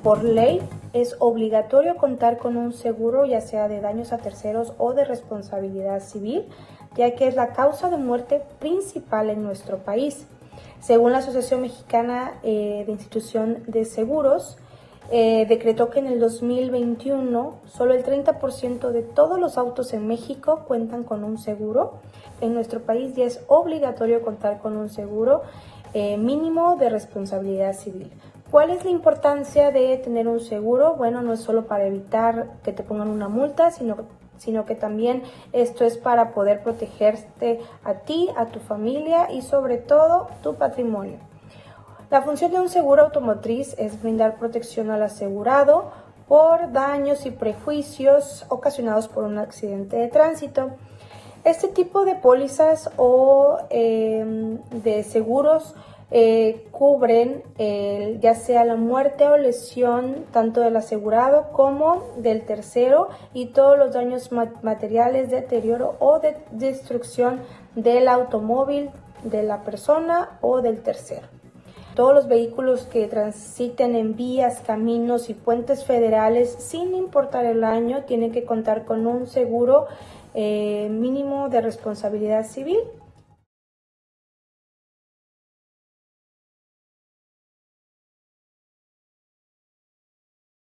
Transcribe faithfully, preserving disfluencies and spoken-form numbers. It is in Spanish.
por ley es obligatorio contar con un seguro, ya sea de daños a terceros o de responsabilidad civil, ya que es la causa de muerte principal en nuestro país. Según la Asociación Mexicana eh, de Institución de Seguros, eh, decretó que en el dos mil veintiuno solo el treinta por ciento de todos los autos en México cuentan con un seguro. En nuestro país ya es obligatorio contar con un seguro eh, mínimo de responsabilidad civil. ¿Cuál es la importancia de tener un seguro? Bueno, no es solo para evitar que te pongan una multa, sino, sino que también esto es para poder protegerte a ti, a tu familia y sobre todo tu patrimonio. La función de un seguro automotriz es brindar protección al asegurado por daños y perjuicios ocasionados por un accidente de tránsito. Este tipo de pólizas o eh, de seguros eh, cubren eh, ya sea la muerte o lesión tanto del asegurado como del tercero y todos los daños materiales, deterioro o de destrucción del automóvil, de la persona o del tercero. Todos los vehículos que transiten en vías, caminos y puentes federales, sin importar el año, tienen que contar con un seguro eh, mínimo de responsabilidad civil.